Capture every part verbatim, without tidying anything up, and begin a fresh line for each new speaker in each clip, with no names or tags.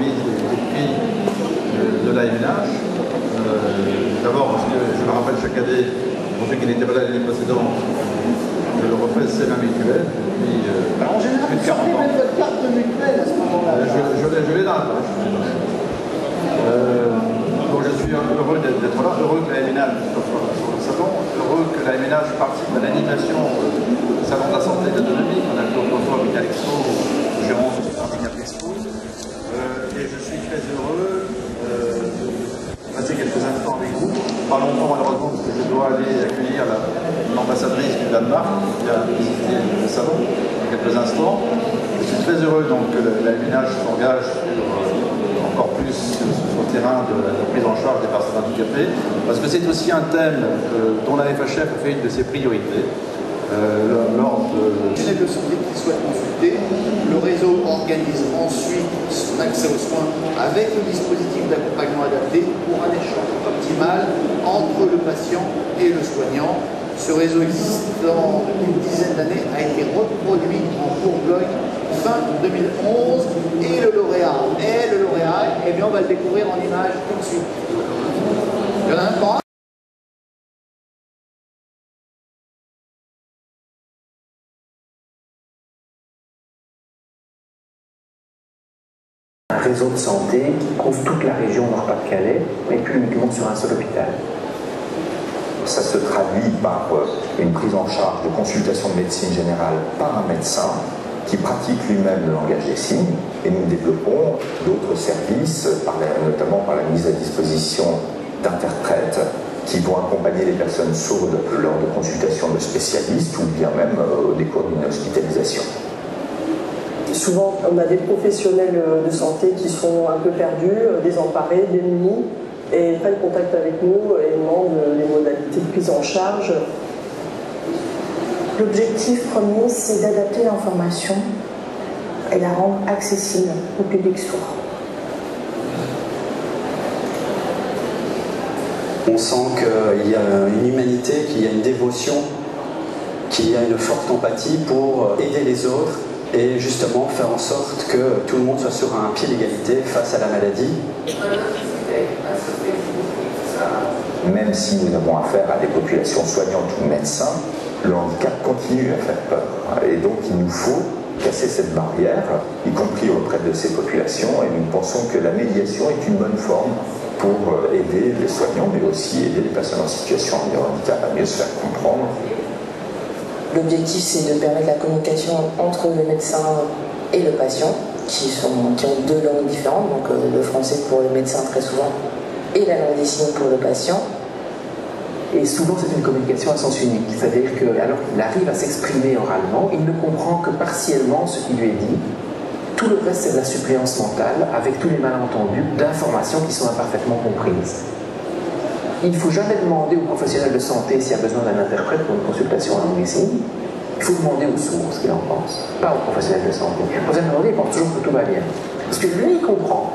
remise des prix de l'A M N H. Euh, D'abord parce que je me rappelle chaque année, pour ceux qui n'étaient pas là l'année précédente, je le refais, c'est ma mutuelle depuis euh,
Alors, en général,
plus de
vous
quarante
sortez
ans.
même votre carte de mutuelle à ce moment-là.
Euh, je je l'ai dans la poche. Euh, donc je suis heureux d'être là, heureux que la M N H soit sur le salon, heureux que la M N H participe à l'animation du salon de la santé et de l'autonomie qu'on a fait autrefois avec Alexpo, gérant de Martignac Expo. Euh, et je suis très heureux euh, de passer quelques instants avec vous. Pas longtemps malheureusement parce que je dois aller accueillir l'ambassadrice du Danemark qui a visité le salon dans quelques instants. Je suis très heureux donc que la M N H s'engage sur euh, encore plus sur le terrain de la prise en charge des personnes handicapées, parce que c'est aussi un thème euh, dont la F H F a fait une de ses priorités. Euh, lors de...
Les de santé qui souhaitent consulter, le réseau organise ensuite son accès aux soins avec le dispositif d'accompagnement adapté pour un échange optimal entre le patient et le soignant. Ce réseau existant depuis une dizaine d'années a été reproduit en Bourgogne fin deux mille onze et le lauréat et le lauréat, eh bien on va le découvrir en images tout de suite. Il y en a un pas.
Un réseau de santé qui couvre toute la région Nord-Pas-de-Calais, mais plus uniquement sur un seul hôpital.
Ça se traduit par une prise en charge de consultation de médecine générale par un médecin qui pratique lui-même le langage des signes, et nous développons d'autres services, par la, notamment par la mise à disposition d'interprètes qui vont accompagner les personnes sourdes lors de consultations de spécialistes ou bien même au décours d'une hospitalisation.
Souvent, on a des professionnels de santé qui sont un peu perdus, désemparés, démunis, et ils prennent contact avec nous et demandent les modalités de prise en charge.
L'objectif premier, c'est d'adapter l'information et la rendre accessible au public sourd.
On sent qu'il y a une humanité, qu'il y a une dévotion, qu'il y a une forte empathie pour aider les autres et justement faire en sorte que tout le monde soit sur un pied d'égalité face à la maladie.
Même si nous avons affaire à des populations soignantes ou médecins, le handicap continue à faire peur. Et donc il nous faut casser cette barrière, y compris auprès de ces populations, et nous pensons que la médiation est une bonne forme pour aider les soignants, mais aussi aider les personnes en situation de handicap à mieux se faire comprendre.
L'objectif, c'est de permettre la communication entre le médecin et le patient, qui, sont, qui ont deux langues différentes, donc euh, le français pour le médecin très souvent, et la langue des signes pour le patient.
Et souvent, c'est une communication à sens unique, c'est-à-dire qu'alors qu'il arrive à s'exprimer oralement, il ne comprend que partiellement ce qui lui est dit. Tout le reste, c'est de la suppléance mentale, avec tous les malentendus d'informations qui sont imparfaitement comprises. Il ne faut jamais demander aux professionnels de santé s'il y a besoin d'un interprète pour une consultation en langue des signes. Il faut demander aux sourds ce qu'il en pense, pas aux professionnels de santé. Le professionnel de santé, il pense toujours que tout va bien. Parce que lui, il comprend.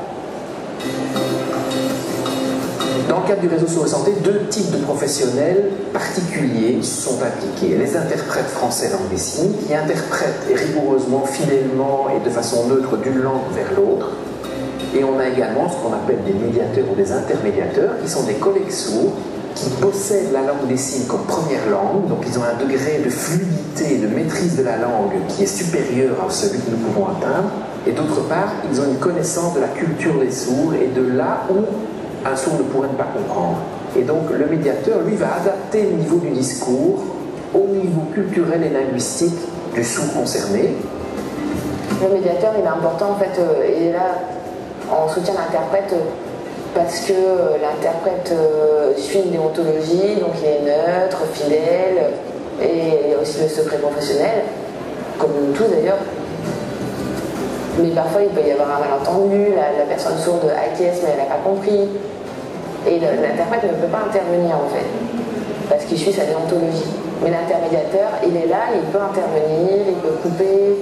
Dans le cadre du réseau sur la santé, deux types de professionnels particuliers sont impliqués. Les interprètes français langue des signes, qui interprètent rigoureusement, fidèlement et de façon neutre d'une langue vers l'autre. Et on a également ce qu'on appelle des médiateurs ou des intermédiateurs, qui sont des collègues sourds, qui possèdent la langue des signes comme première langue, donc ils ont un degré de fluidité, de maîtrise de la langue qui est supérieur à celui que nous pouvons atteindre. Et d'autre part, ils ont une connaissance de la culture des sourds et de là où un sourd ne pourrait ne pas comprendre. Et donc le médiateur, lui, va adapter le niveau du discours au niveau culturel et linguistique du sourd concerné.
Le médiateur, il est important, en fait, euh, il est là en soutien de l'interprète euh, parce que euh, l'interprète euh, suit une déontologie, donc il est neutre, fidèle, et il y a aussi le secret professionnel, comme nous tous d'ailleurs. Mais parfois, il peut y avoir un malentendu, la, la personne sourde acquiesce, mais elle n'a pas compris. Et l'interprète ne peut pas intervenir, en fait, parce qu'il suit sa déontologie. Mais l'intermédiateur, il est là, il peut intervenir, il peut couper,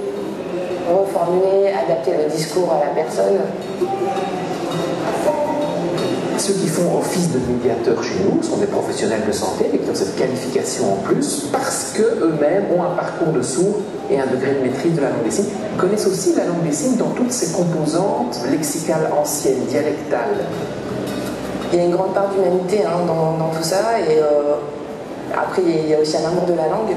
reformuler, adapter le discours à la personne.
Ceux qui font office de médiateurs chez nous sont des professionnels de santé et qui ont cette qualification en plus parce qu'eux-mêmes ont un parcours de sourds et un degré de maîtrise de la langue des signes. Ils connaissent aussi la langue des signes dans toutes ses composantes lexicales anciennes, dialectales.
Il y a une grande part d'humanité hein, dans, dans tout ça et euh, après il y a aussi un amour de la langue.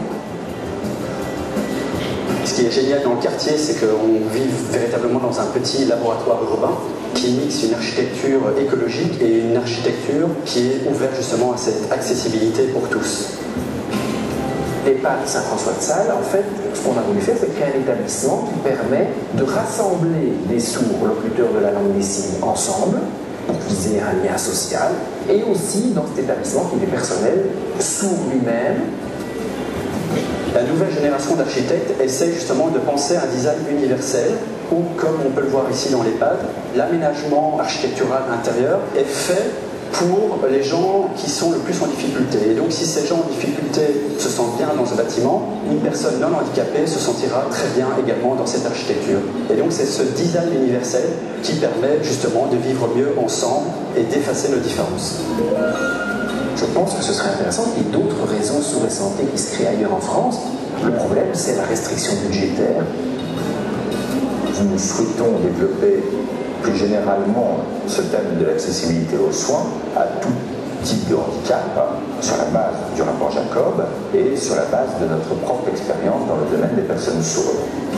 Ce qui est génial dans le quartier, c'est qu'on vit véritablement dans un petit laboratoire urbain qui mixe une architecture écologique et une architecture qui est ouverte justement à cette accessibilité pour tous.
L'EHPAD Saint-François-de-Sales, en fait, ce qu'on a voulu faire, c'est créer un établissement qui permet de rassembler les sourds locuteurs de la langue des signes ensemble pour viser un lien social, et aussi dans cet établissement qui est des personnels sourds lui-même.
La nouvelle génération d'architectes essaie justement de penser un design universel où, comme on peut le voir ici dans l'EHPAD, l'aménagement architectural intérieur est fait pour les gens qui sont le plus en difficulté. Et donc si ces gens en difficulté se sentent bien dans ce bâtiment, une personne non handicapée se sentira très bien également dans cette architecture. Et donc c'est ce design universel qui permet justement de vivre mieux ensemble et d'effacer nos différences.
Je pense que ce serait intéressant qu'il y ait d'autres réseaux sourds et santé qui se créent ailleurs en France. Le problème, c'est la restriction budgétaire.
Nous souhaitons développer plus généralement ce thème de l'accessibilité aux soins à tout type de handicap sur la base du rapport Jacob et sur la base de notre propre expérience dans le domaine des personnes sourdes.